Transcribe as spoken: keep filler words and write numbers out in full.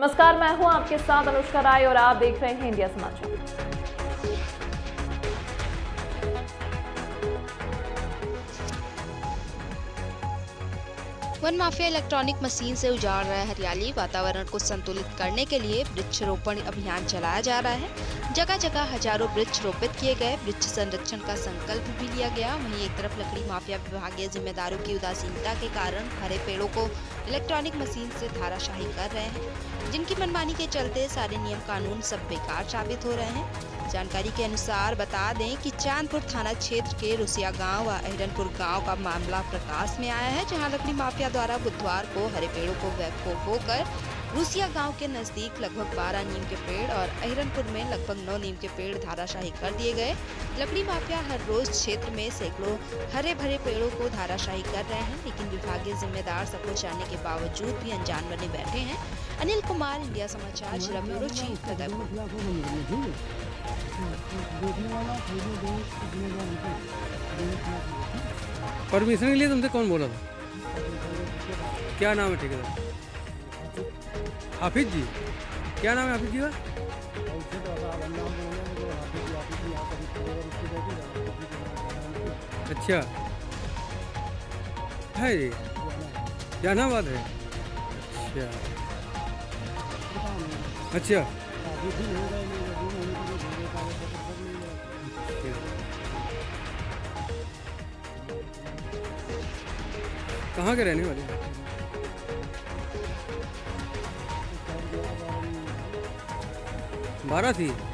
नमस्कार, मैं हूं आपके साथ अनुष्का राय और आप देख रहे हैं इंडिया समाचार। वन माफिया इलेक्ट्रॉनिक मशीन से उजाड़ रहा है हरियाली। वातावरण को संतुलित करने के लिए वृक्षारोपण अभियान चलाया जा रहा है। जगह जगह हजारों वृक्ष रोपित किए गए। वृक्ष संरक्षण का संकल्प भी लिया गया। वहीं एक तरफ लकड़ी माफिया विभागीय जिम्मेदारों की उदासीनता के कारण हरे पेड़ों को इलेक्ट्रॉनिक मशीन से धाराशाही कर रहे हैं, जिनकी मनमानी के चलते सारे नियम कानून सब बेकार साबित हो रहे हैं। जानकारी के अनुसार बता दें कि चांदपुर थाना क्षेत्र के रुसिया गांव व अहिरनपुर गांव का मामला प्रकाश में आया है, जहां लकड़ी माफिया द्वारा बुधवार को हरे पेड़ों को बेवकूफ होकर रुसिया गांव के नजदीक लगभग बारह नीम के पेड़ और अहिरनपुर में लगभग नौ नीम के पेड़ धाराशाही कर दिए गए। लकड़ी माफिया हर रोज क्षेत्र में सैकड़ों हरे भरे पेड़ों को धाराशाही कर रहे हैं, लेकिन विभागीय जिम्मेदार सब कुछ जानने के बावजूद भी अनजान बने बैठे हैं। अनिल कुमार, इंडिया समाचार, जिला ब्यूरो चीफ, परमिशन के लिए तुमसे कौन बोला था? क्या नाम है ठेकेदार? हाफिज जी। क्या नाम है हाफिज जी का? अच्छा है ये जहानाबाद है। अच्छा अच्छा कहाँ के रहने वाले? बारह थी।